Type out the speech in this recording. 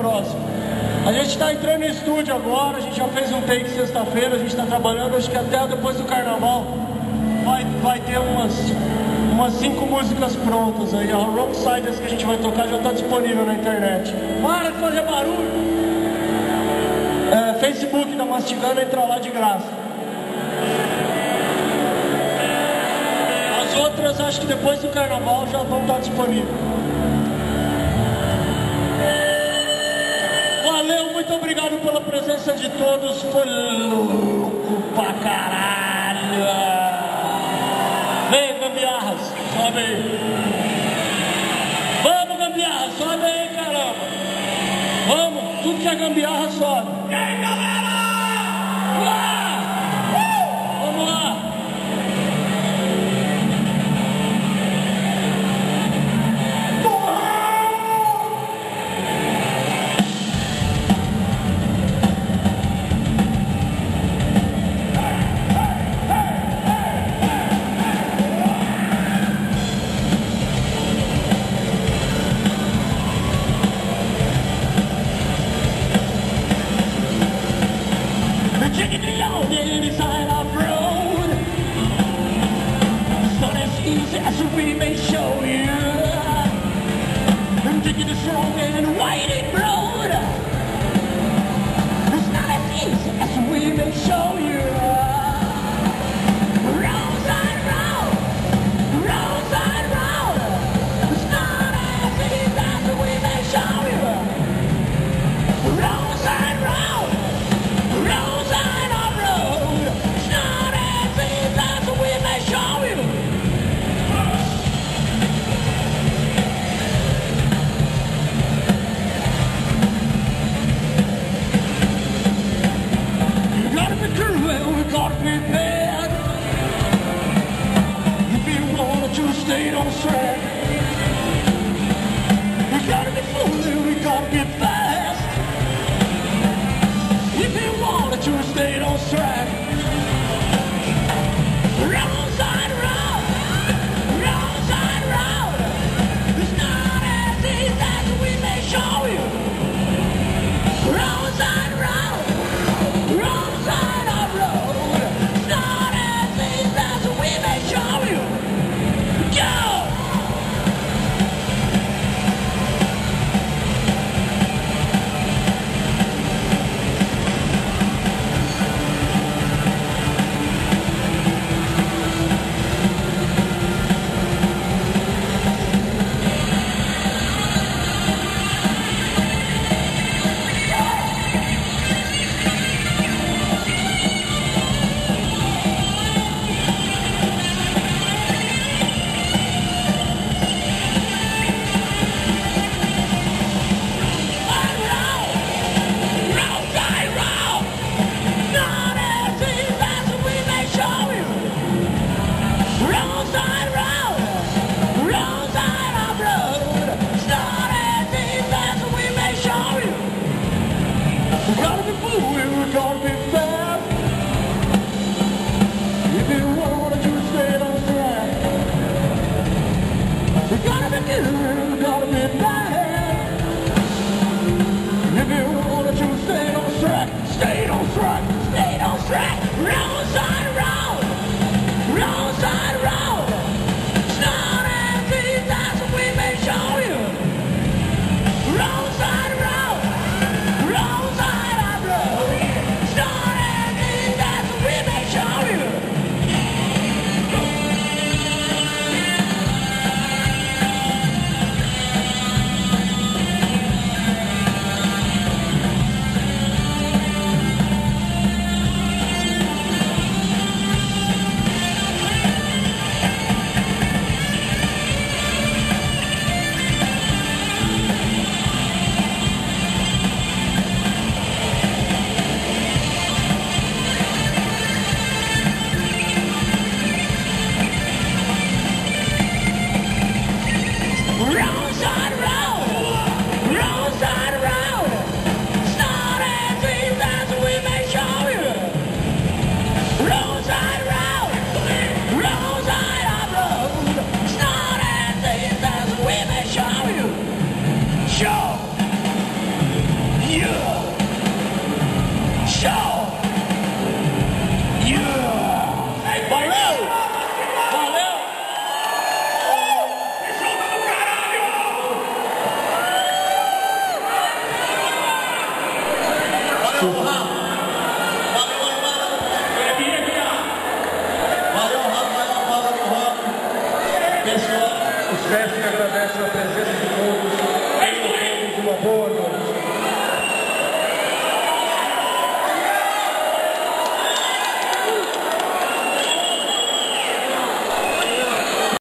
próximo. A gente está entrando em estúdio agora, a gente já fez um take sexta-feira, a gente está trabalhando, acho que até depois do carnaval vai ter umas 5 músicas prontas aí. A Wrong Siders que a gente vai tocar já está disponível na internet. Para de fazer barulho! Facebook da Mastigando, entra lá de graça. As outras acho que depois do carnaval já vão estar disponíveis. Valeu, muito obrigado pela presença de todos. Foi louco pra caralho. Vem, gambiarras, sobe aí. Vamos, gambiarra, sobe aí, caramba. Vamos, tudo que é gambiarra sobe. E aí, galera? Vamos lá. We may show you. I'm taking the strong and winding road. It's not as easy as we may show you. Roadside road, roadside road. It's not as easy as we may show you. Roadside road, roadside road. It's not as easy as we may show you. Gotta be bad if you want to stay on track. We gotta be fooling, we gotta be fast if you want to stay on track.